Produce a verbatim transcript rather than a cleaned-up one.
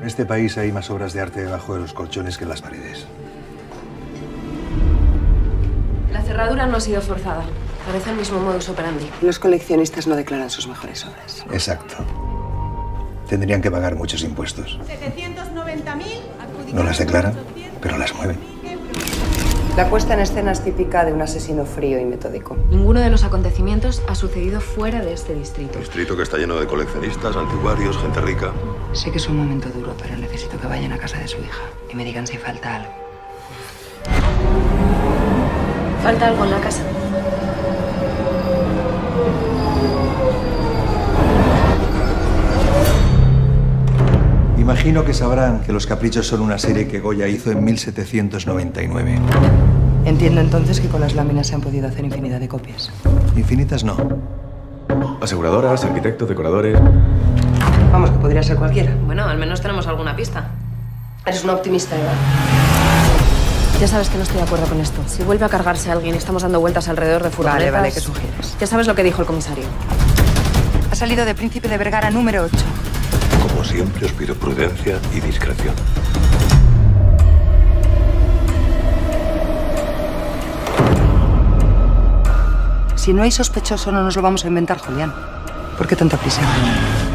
En este país hay más obras de arte debajo de los colchones que en las paredes. La cerradura no ha sido forzada. Parece el mismo modus operandi. Los coleccionistas no declaran sus mejores obras. Exacto. Tendrían que pagar muchos impuestos. setecientos noventa mil. No las declaran, pero las mueven. La puesta en escena es típica de un asesino frío y metódico. Ninguno de los acontecimientos ha sucedido fuera de este distrito. Distrito que está lleno de coleccionistas, antiguarios, gente rica. Sé que es un momento duro, pero necesito que vayan a casa de su hija y me digan si falta algo. ¿Falta algo en la casa? Imagino que sabrán que Los Caprichos son una serie que Goya hizo en mil setecientos noventa y nueve. Entiendo entonces que con las láminas se han podido hacer infinidad de copias. Infinitas no. Aseguradoras, arquitectos, decoradores... Vamos, que podría ser cualquiera. Bueno, al menos tenemos alguna pista. Eres una optimista, Eva. Ya sabes que no estoy de acuerdo con esto. Si vuelve a cargarse alguien y estamos dando vueltas alrededor de furgonetas... Vale, vale, ¿qué sugieres? Ya sabes lo que dijo el comisario. Ha salido de Príncipe de Vergara número ocho. Como siempre, os pido prudencia y discreción. Si no hay sospechoso, no nos lo vamos a inventar, Julián. ¿Por qué tanta prisa?